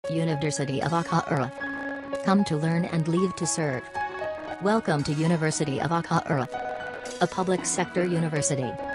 University of Akhaura. Come to learn and leave to serve. Welcome to University of Akhaura, a public sector university.